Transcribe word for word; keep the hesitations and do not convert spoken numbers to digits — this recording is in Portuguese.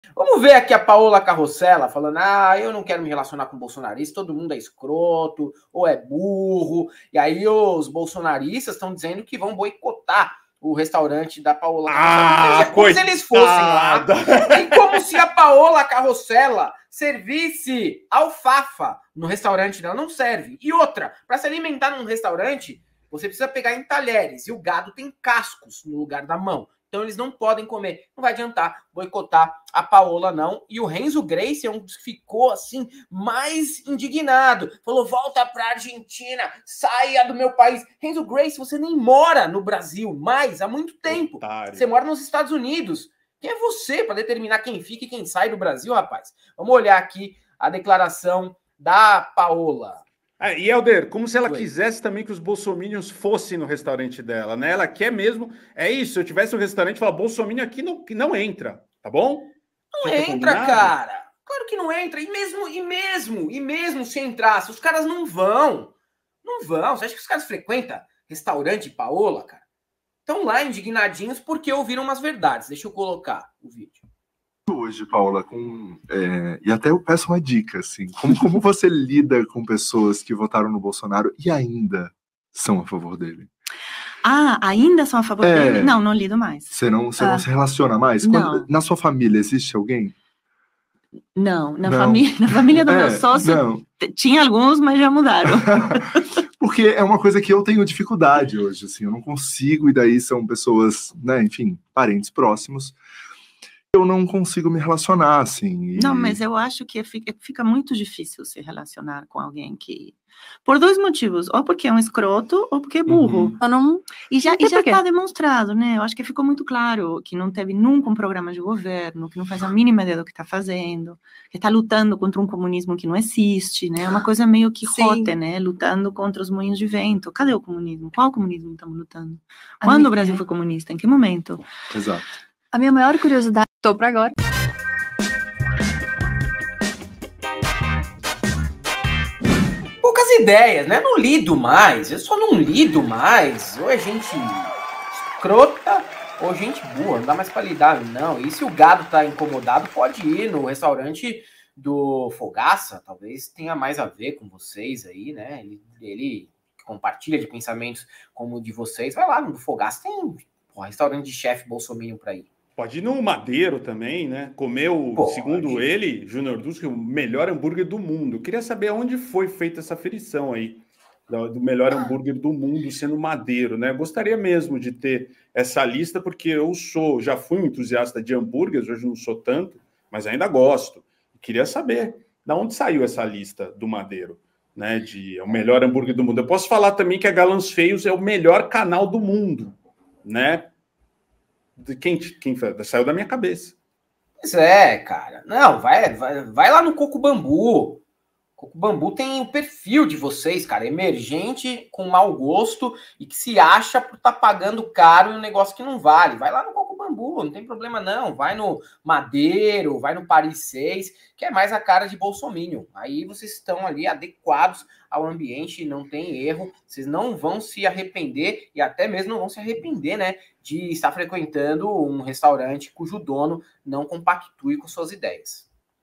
Vamos ver aqui a Paola Carrossela falando, ah, eu não quero me relacionar com bolsonarista, todo mundo é escroto, ou é burro, e aí os bolsonaristas estão dizendo que vão boicotar o restaurante da Paola Carrossela. Ah, como se eles fossem lá, e como se a Paola Carrossela servisse alfafa no restaurante dela, não serve. E outra, para se alimentar num restaurante, você precisa pegar em talheres, e o gado tem cascos no lugar da mão. Então eles não podem comer. Não vai adiantar boicotar a Paola, não. E o Renzo Grace é um dos que ficou, assim, mais indignado. Falou, volta pra Argentina, saia do meu país. Renzo Grace, você nem mora no Brasil mais há muito tempo. Otário. Você mora nos Estados Unidos. Quem é você para determinar quem fica e quem sai do Brasil, rapaz? Vamos olhar aqui a declaração da Paola. Ah, e, Helder, como se ela Foi. quisesse também que os bolsominions fossem no restaurante dela, né? Ela quer mesmo... É isso, se eu tivesse um restaurante, falar, bolsominion aqui não, não entra, tá bom? Não Fica entra, combinado? cara. Claro que não entra. E mesmo, e mesmo, e mesmo se entrasse, os caras não vão. Não vão. Você acha que os caras frequentam restaurante Paola, cara? Estão lá indignadinhos porque ouviram umas verdades. Deixa eu colocar o vídeo. Hoje, Paula, com, é, e até eu peço uma dica, assim, como, como você lida com pessoas que votaram no Bolsonaro e ainda são a favor dele? Ah, ainda são a favor É, dele? Não, não lido mais. Você não, você Ah, não se relaciona mais? não. Quando, na sua família existe alguém? Não, na, Não. Família, na família do É, meu sócio não. tinha alguns, mas já mudaram. Porque é uma coisa que eu tenho dificuldade hoje, assim, eu não consigo, e daí são pessoas, né, enfim, parentes próximos, eu não consigo me relacionar, assim. E... Não, mas eu acho que fica, fica muito difícil se relacionar com alguém que... Por dois motivos, ou porque é um escroto, ou porque é burro. Uhum. Eu não... E já Não tem porquê. está demonstrado, né? Eu acho que ficou muito claro que não teve nunca um programa de governo, que não faz a mínima ideia do que está fazendo, que está lutando contra um comunismo que não existe, né? É uma coisa meio que Sim. rota, né? Lutando contra os moinhos de vento. Cadê o comunismo? Qual comunismo estamos lutando? Quando o Brasil foi comunista? Em que momento? Exato. A minha maior curiosidade, tô pra agora. Poucas ideias, né? Não lido mais. Eu só não lido mais. Ou é gente escrota ou gente boa. Não dá mais pra lidar, não. E se o gado tá incomodado, pode ir no restaurante do Fogaça. Talvez tenha mais a ver com vocês aí, né? Ele, ele compartilha de pensamentos como o de vocês. Vai lá no Fogaça, tem porra, restaurante de chefe bolsominion pra ir. Pode ir no Madeiro também, né? Comer o, Pode. segundo ele, Júnior Duski, o melhor hambúrguer do mundo. Eu queria saber onde foi feita essa aferição aí, do, do melhor hambúrguer do mundo sendo Madeiro, né? Eu gostaria mesmo de ter essa lista, porque eu sou, já fui um entusiasta de hambúrgueres, hoje não sou tanto, mas ainda gosto. Queria saber de onde saiu essa lista do Madeiro, né? De é o melhor hambúrguer do mundo. Eu posso falar também que a Galãs Feios é o melhor canal do mundo, né? De quem, quem saiu da minha cabeça. Pois é, cara. Não, vai, vai, vai lá no Coco Bambu. Coco Bambu tem o perfil de vocês, cara. Emergente, com mau gosto e que se acha por estar tá pagando caro em um negócio que não vale. Vai lá no Coco Bambu, não tem problema não. Vai no Madeiro, vai no Paris seis, que é mais a cara de bolsominion. Aí vocês estão ali adequados ao ambiente, não tem erro. Vocês não vão se arrepender e até mesmo não vão se arrepender, né, de estar frequentando um restaurante cujo dono não compactue com suas ideias.